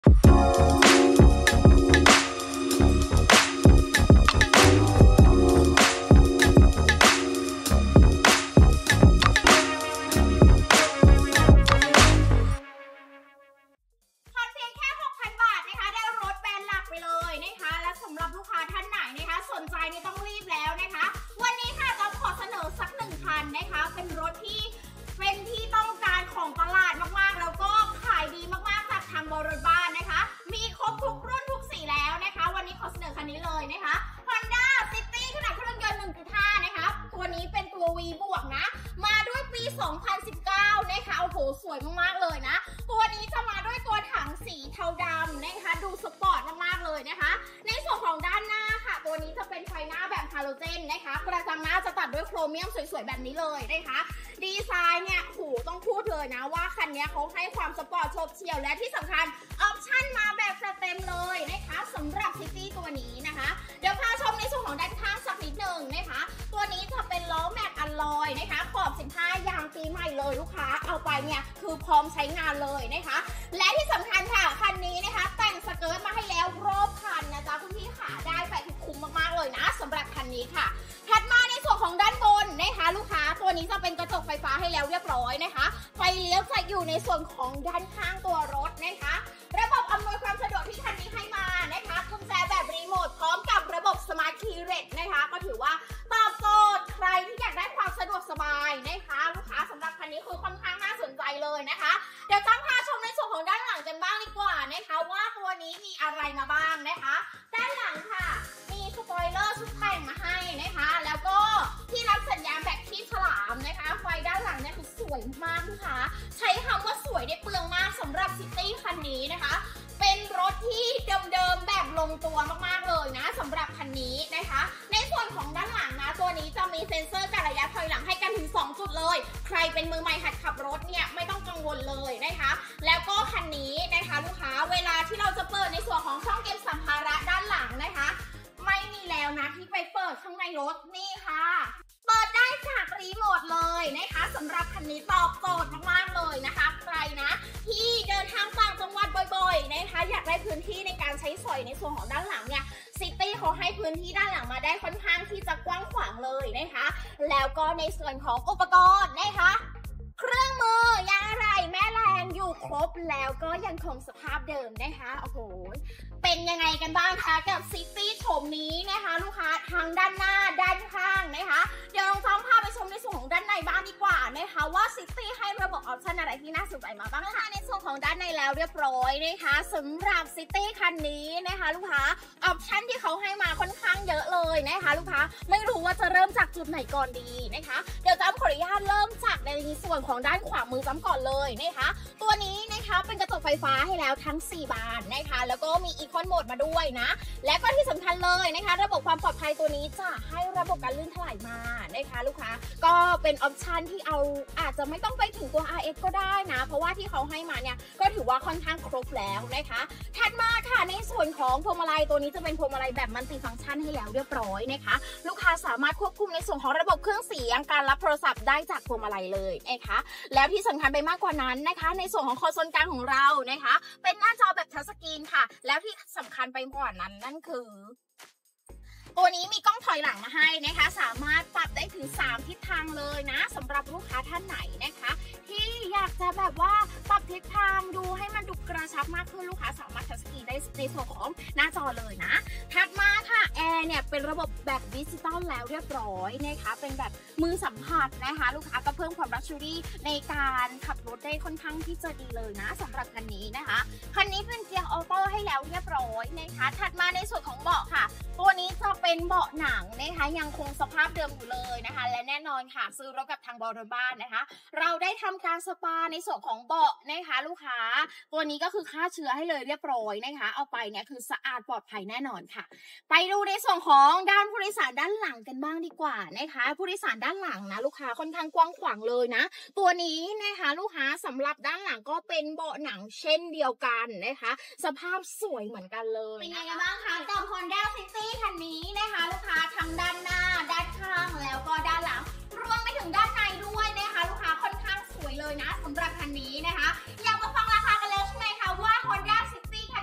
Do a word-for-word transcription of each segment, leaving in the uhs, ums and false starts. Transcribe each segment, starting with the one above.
สวยมากๆเลยนะตัวนี้จะมาด้วยตัวถังสีเทาดำนะคะดูสปอร์ตมากๆเลยนะคะในส่วนของด้านหน้าค่ะตัวนี้จะเป็นไฟหน้าแบบฮาโลเจนนะคะกระจังหน้าจะตัดด้วยโครเมียมสวยๆแบบนี้เลยนะคะดีไซน์เนี่ยโหต้องพูดเลยนะว่าคันนี้เขาให้ความสปอร์ตโฉบเฉี่ยวและที่สำคัญออปชั่นมาแบบเต็มเลยนะคะสำหรับซิตี้ตัวนี้นะคะเดี๋ยวพาชมในส่วนของด้านข้างสักนิดหนึ่งนะคะตัวนี้จะเป็นล้อแม็กอลลอยนะคะขอบสิบห้ายางปีใหม่เลยลูกค้าเอาไปเนี่ยคือพร้อมใช้งานเลยนะคะและที่สำคัญค่ะคันนี้นะคะแต่งสเกิร์ตมาให้แล้วรอบคันนะจ๊ะคุณพี่ขาได้ไปที่คุ้มมากๆเลยนะสำหรับคันนี้ค่ะถัดมาในส่วนของด้านบนนะคะลูกค้าตัวนี้จะเป็นกระจกไฟฟ้าให้แล้วเรียบร้อยนะคะไฟเลี้ยวจะอยู่ในส่วนของด้านข้างตัวรถนะคะระบบอำนวยความสะดวกที่คันนี้ให้มานะคะกุญแจแบบรีโมทพร้อมกับระบบสมาร์ทคีย์เรทนะคะก็ถือว่าตอบโจทย์ใครที่อยากได้ความสะดวกสบายนะคะลูกค้าสำหรับคันนี้คือค่อนข้างน่าสนใจเลยนะคะเดี๋ยวตั้งพาชมในส่วนของด้านหลังกันบ้างดีกว่านะคะว่าตัวนี้มีอะไรมาบ้างนะคะด้านหลังค่ะมีสปอยเลอร์ชุดแต่งมาให้นะคะแล้วก็ที่รับสัญญาณแบบที่ฉลามนะคะไฟด้านหลังเนี่ยคือสวยมากลูกค้าใช้คำว่าสวยได้เปลืองมากสำหรับซิตี้คันนี้นะคะเป็นรถที่เดิมๆแบบลงตัวมากๆเลยนะสำหรับคันนี้นะคะในส่วนของด้านหลังนะตัวนี้จะมีเซ็นเซอร์การระยะถอยหลังให้กันถึงสองจุดเลยใครเป็นมือใหม่หัดขับรถเนี่ยไม่ต้องกังวลเลยนะคะแล้วก็คันนี้นะคะลูกค้าเวลาที่เราจะเปิดในส่วนของช่องเก็บสัมภาระด้านหลังนะคะไม่มีแล้วนะที่ไปเปิดข้างในรถนี่ค่ะเปิดได้จากรีโมทเลยนะคะสำหรับคันนี้ตอบโจทย์มากๆเลยนะคะใครนะที่เดินทางต่างจังหวัดบ่อยๆนะคะอยากได้พื้นที่ในการใช้สอยในส่วนของด้านหลังเนี่ยซิตี้เขาให้พื้นที่ด้านหลังมาได้ค่อนข้างที่จะกว้างขวางเลยนะคะแล้วก็ในส่วนของอุปกรณ์นะคะเครื่องมือยางอะไรแม่แรงอยู่ครบแล้วก็ยังคงสภาพเดิมนะคะโอ้โหเป็นยังไงกันบ้างคะกับซิตี้โฉมนี้นะคะลูกค้าทั้งด้านหน้าด้านข้างนะคะเดี๋ยวลองซ้ำพาไปชมในส่วนของด้านในบ้างดีกว่านะคะว่าซิตี้ให้ระบบออปชั่นอะไรที่น่าสนใจมาบ้างนะคะในส่วนของด้านในแล้วเรียบร้อยนะคะสำหรับซิตี้คันนี้นะคะลูกค้าออปชั่นที่เขาให้มาค่อนข้างเยอะเลยนะคะลูกค้าไม่รู้ว่าจะเริ่มจากจุดไหนก่อนดีนะคะเดี๋ยวจำขออนุญาตเริ่มจากในส่วนของด้านขวามือจำก่อนเลยนะคะตัวนี้นะคะเป็นกระจกไฟฟ้าให้แล้วทั้งสี่บานนะคะแล้วก็มีอีคอนโหมดมาด้วยนะและก็ที่สำคัญเลยนะคะระบบความปลอดภัยตัวนี้จะให้ระบบการลื่นถลายมานะคะลูกค้าก็เป็นออปชันที่เอาอาจจะไม่ต้องไปถึงตัว อาร์ เอ็กซ์ ก็ได้นะเพราะว่าที่เขาให้มาเนี่ยก็ถือว่าค่อนข้างครบแล้วนะคะถัดมาค่ะในส่วนของพวงมาลัยตัวนี้จะเป็นพวงมาลัยแบบมัลติฟังก์ชันให้แล้วเรียบร้อยนะคะลูกค้าสามารถควบคุมในส่วนของระบบเครื่องเสียงการรับโทรศัพท์ได้จากพวงมาลัยเลยนะคะแล้วที่สำคัญไปมากกว่านั้นนะคะในส่วนของคอนโซลกลางของเรานะคะเป็นหน้าจอแบบทัชสกรีนค่ะแล้วที่สำคัญไปกว่านั้นนั่นคือตัวนี้มีกล้องถอยหลังมาให้นะคะสามารถปรับได้ถึงสามทิศทางเลยนะสำหรับลูกค้าท่านไหนนะคะที่อยากจะแบบว่าปรับทิศทางดูให้มันดูกระชับมากขึ้นลูกค้าสามารถทัชสกรีนได้ในส่วนของหน้าจอเลยนะถัดมาค่ะแอร์เนี่ยเป็นระบบแบบดิจิตอลแล้วเรียบร้อยนะคะเป็นแบบมือสัมผัสนะคะลูกค้าก็เพิ่มความลักชัวรี่ในการขับรถได้ค่อนข้างที่จะดีเลยนะสำหรับคันนี้นะคะคันนี้เป็นเกียร์ออโต้ให้แล้วเรียบร้อยนะคะถัดมาในส่วนของเบาะค่ะตัวนี้จะเป็นเบาะหนังนะคะยังคงสภาพเดิมอยู่เลยนะคะและแน่นอนค่ะซื้อรถกับทางบริบ้านนะคะเราได้ทำการสปาในส่วนของเบาะนะคะลูกค้าตัวนี้ก็คือฆ่าเชื้อให้เลยเรียบร้อยนะคะเอาไปเนี่ยคือสะอาดปลอดภัยแน่นอนค่ะไปดูในส่วนของด้านผู้โดยสารด้านหลังกันบ้างดีกว่านะคะผู้โดยสารด้านหลังนะลูกค้าค่อนข้างกว้างขวางเลยนะตัวนี้นะคะลูกค้าสำหรับด้านหลังก็เป็นเบาะหนังเช่นเดียวกันนะคะสภาพสวยเหมือนกันเลยเป็นยังไงบ้างคะกับ Honda City คันนี้นะคะลูกค้าทั้งด้านหน้าด้านข้างแล้วก็ด้านหลังรวมไปถึงด้านในด้วยนะคะลูกค้าค่อนข้างสวยเลยนะสำหรับคันนี้นะคะอยากมาฟังราคากันแล้วใช่ไหมคะว่า Honda City คัน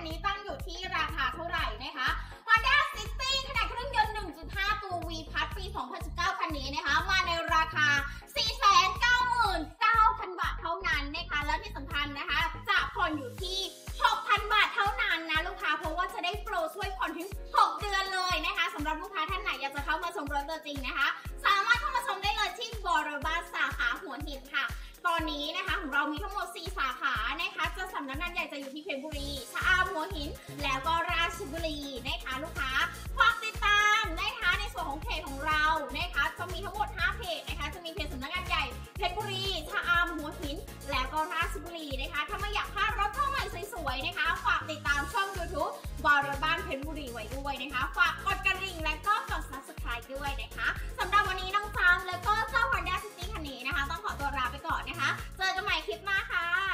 หินแล้วก็ราชบุรีนะคะลูกค้าฝากติดตามนะคะในส่วนของเพจของเรานะคะจะมีทั้งหมดห้าเพจนะคะจะมีเพจสำนักงานใหญ่เพชรบุรีชะอำหัวหินแล้วก็ราชบุรีนะคะถ้าไม่อยากพลาดรถเข้าใหม่สวยๆนะคะฝากติดตามช่อง ยูทูบ บอรถบ้านเพชรบุรีไว้ด้วยนะคะฝากกดกระดิ่งและก็กด ซับสไครบ์ ด้วยนะคะสำหรับวันนี้น้องฟางแล้วก็เจ้า Honda City คันนี้นะคะต้องขอตัวลาไปก่อนนะคะเจอกันใหม่คลิปหน้าค่ะ